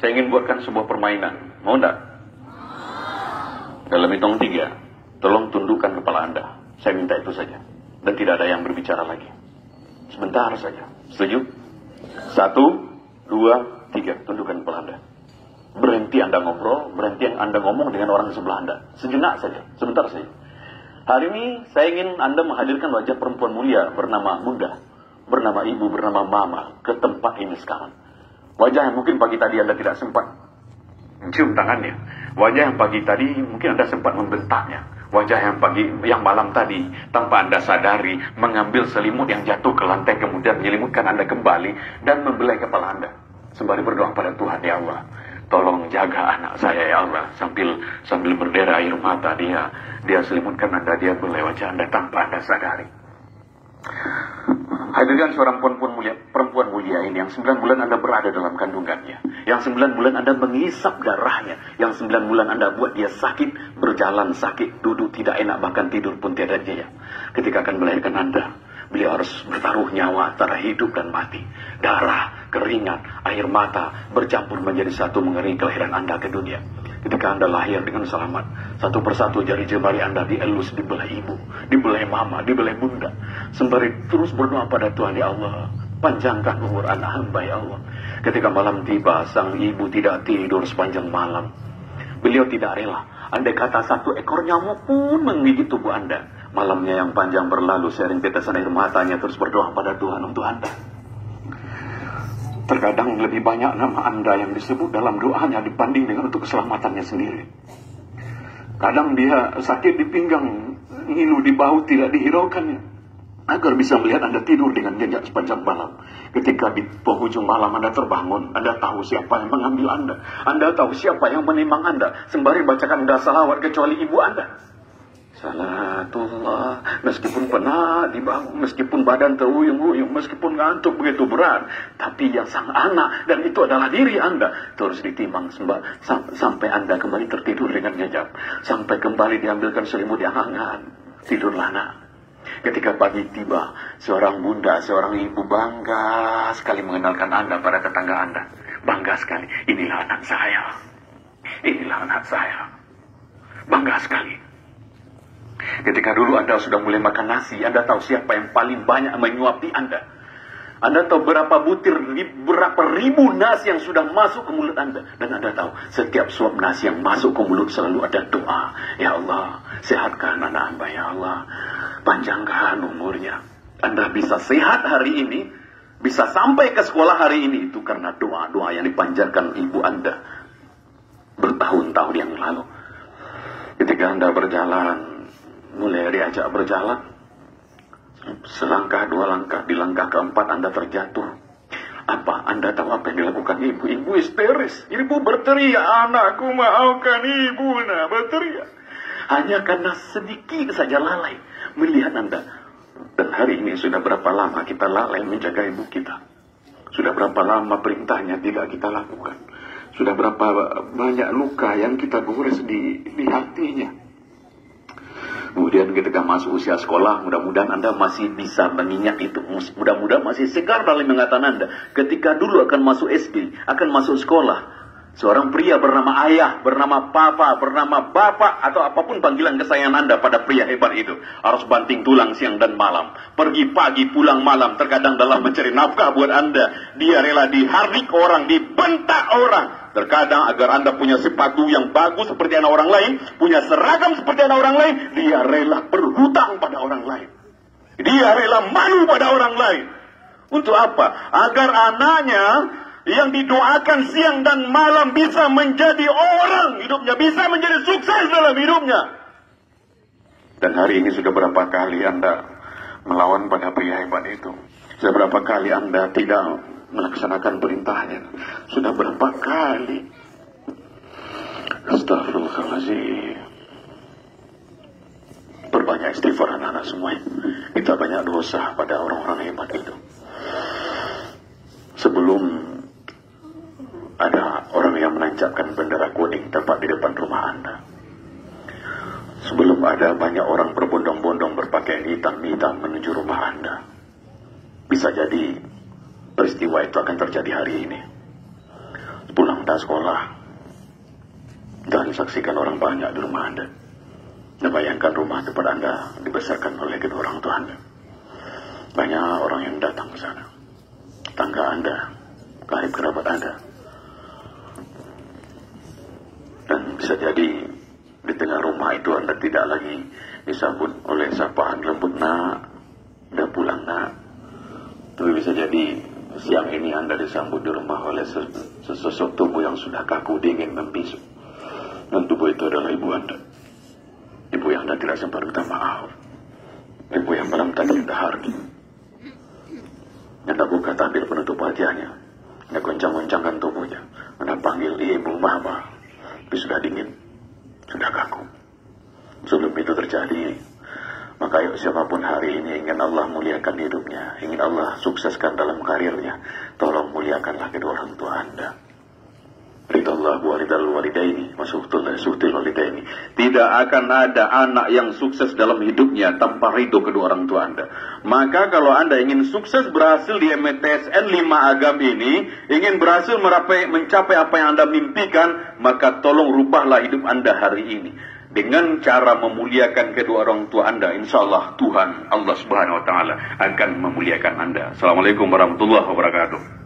Saya ingin buatkan sebuah permainan. Mau enggak? Dalam hitung 3, tolong tundukkan kepala Anda. Saya minta itu saja. Dan tidak ada yang berbicara lagi. Sebentar saja. Setuju? 1, 2, 3. Tundukkan kepala Anda. Berhenti Anda ngobrol, berhenti Anda ngomong dengan orang sebelah Anda. Sejenak saja, sebentar saja. Hari ini saya ingin Anda menghadirkan wajah perempuan mulia bernama Bunda, bernama Ibu, bernama Mama ke tempat ini sekarang. Wajah yang mungkin pagi tadi Anda tidak sempat mencium tangannya. Wajah yang pagi tadi mungkin Anda sempat membentaknya. Wajah yang malam tadi tanpa Anda sadari mengambil selimut yang jatuh ke lantai kemudian menyelimutkan Anda kembali dan membelai kepala Anda. Sembari berdoa pada Tuhan, ya Allah, tolong jaga anak saya ya Allah. Sambil berdera air mata dia selimutkan Anda, dia belai wajah Anda tanpa Anda sadari. Hadirkan seorang perempuan mulia ini yang 9 bulan Anda berada dalam kandungannya, yang 9 bulan Anda mengisap darahnya, yang 9 bulan Anda buat dia sakit, berjalan sakit, duduk tidak enak, bahkan tidur pun tiada jaya. Ketika akan melahirkan Anda, beliau harus bertaruh nyawa antara hidup dan mati. Darah, keringat, air mata bercampur menjadi satu mengeringi kelahiran Anda ke dunia. Ketika Anda lahir dengan selamat, satu persatu jari jemari Anda dielus, dibelai ibu, dibelai mama, dibelai bunda. Sembari terus berdoa pada Tuhan, ya Allah, panjangkan umur anak hamba ya Allah. Ketika malam tiba, sang ibu tidak tidur sepanjang malam. Beliau tidak rela. Andai kata satu ekor nyamuk pun menggigit tubuh Anda. Malamnya yang panjang berlalu, sering tetesan air matanya terus berdoa pada Tuhan untuk Anda. Terkadang lebih banyak nama Anda yang disebut dalam doanya dibanding dengan untuk keselamatannya sendiri. Kadang dia sakit di pinggang, ngilu di bahu tidak dihiraukannya, agar bisa melihat Anda tidur dengan nyenyak sepanjang malam. Ketika di penghujung malam Anda terbangun, Anda tahu siapa yang mengambil Anda. Anda tahu siapa yang menimang Anda, sembari bacakan Anda salawat kecuali ibu Anda. Salatullah, meskipun penat di bahu, meskipun badan teruyung-uyung, meskipun ngantuk begitu berat, tapi yang sang anak, dan itu adalah diri Anda, terus ditimang sampai Anda kembali tertidur dengan nyenyak, sampai kembali diambilkan selimut yang hangat. Tidurlah nak. Ketika pagi tiba, seorang bunda, seorang ibu bangga sekali mengenalkan Anda pada tetangga Anda. Bangga sekali, inilah anak saya, inilah anak saya. Bangga sekali. Ketika dulu Anda sudah mulai makan nasi, Anda tahu siapa yang paling banyak menyuapi Anda. Anda tahu berapa butir, berapa ribu nasi yang sudah masuk ke mulut Anda. Dan Anda tahu setiap suap nasi yang masuk ke mulut selalu ada doa. Ya Allah, sehatkan anak hamba ya Allah, panjangkan umurnya. Anda bisa sehat hari ini, bisa sampai ke sekolah hari ini, itu karena doa-doa yang dipanjatkan ibu Anda bertahun-tahun yang lalu. Ketika Anda berjalan, mulai diajak berjalan, selangkah dua langkah, di langkah keempat Anda terjatuh. Apa? Anda tahu apa yang dilakukan ibu? Ibu histeris. Ibu berteriak, anakku maafkan ibu, nah berteriak. Hanya karena sedikit saja lalai melihat Anda. Dan hari ini sudah berapa lama kita lalai menjaga ibu kita? Sudah berapa lama perintahnya tidak kita lakukan? Sudah berapa banyak luka yang kita gores di hatinya? Kemudian ketika masuk usia sekolah, mudah-mudahan Anda masih bisa mengingat itu. Mudah-mudahan masih segar dalam ingatan Anda. Ketika dulu akan masuk SD, akan masuk sekolah, seorang pria bernama ayah, bernama papa, bernama bapak, atau apapun panggilan kesayangan Anda pada pria hebat itu, harus banting tulang siang dan malam, pergi pagi pulang malam. Terkadang dalam mencari nafkah buat Anda, dia rela dihardik orang, dibentak orang. Terkadang agar Anda punya sepatu yang bagus seperti anak orang lain, punya seragam seperti anak orang lain, dia rela berhutang pada orang lain. Dia rela malu pada orang lain. Untuk apa? Agar anaknya yang didoakan siang dan malam bisa menjadi orang hidupnya, bisa menjadi sukses dalam hidupnya. Dan hari ini sudah berapa kali Anda melawan pada pria hebat itu? Sudah berapa kali Anda tidak melaksanakan perintahnya? Sudah berapa kali? Astagfirullahaladzim. Perbanyak istighfar anak-anak semua. Kita banyak dosa pada orang-orang hebat itu. Sebelum ada orang yang menancapkan bendera kuning tepat di depan rumah Anda, sebelum ada banyak orang berbondong-bondong berpakaian hitam-hitam menuju rumah Anda, bisa jadi peristiwa itu akan terjadi hari ini. Pulang Anda sekolah, dan saksikan orang banyak di rumah Anda. Nah, bayangkan rumah tempat Anda dibesarkan oleh kedua orang tua Anda. Banyak orang yang datang ke sana. Tangga Anda, karib kerabat Anda. Dan bisa jadi di tengah rumah itu Anda tidak lagi disambut oleh sapaan lembut, nak, udah pulang nak. Tapi bisa jadi siang ini Anda disambut di rumah oleh sesosok tubuh yang sudah kaku, dingin, membisu. Dan tubuh itu adalah ibu Anda. Ibu yang Anda tidak sempat minta maaf. Ibu yang malam tadi Anda hargi. Anda buka tabir penutup wajahnya. Anda goncang-goncangkan tubuhnya. Anda panggil ibu, mama. Tapi sudah dingin. Sudah kaku. Sebelum itu terjadi, maka yuk siapapun hari ini ingin Allah muliakan hidupnya, ingin Allah sukseskan dalam karirnya, tolong muliakanlah kedua orang tua Anda. Ridallahu walidal walidaini masuhtul walidaini. Tidak akan ada anak yang sukses dalam hidupnya tanpa ridho kedua orang tua Anda. Maka kalau Anda ingin sukses berhasil di MTSN 5 Agam ini, ingin berhasil mencapai apa yang Anda mimpikan, maka tolong rubahlah hidup Anda hari ini dengan cara memuliakan kedua orang tua Anda. Insya Allah Tuhan Allah Subhanahu Wa Taala akan memuliakan Anda. Assalamualaikum warahmatullahi wabarakatuh.